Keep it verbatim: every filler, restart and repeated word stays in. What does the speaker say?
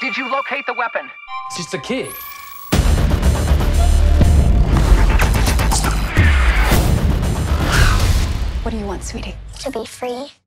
Did you locate the weapon? It's just a kid. What do you want, sweetie? To be free.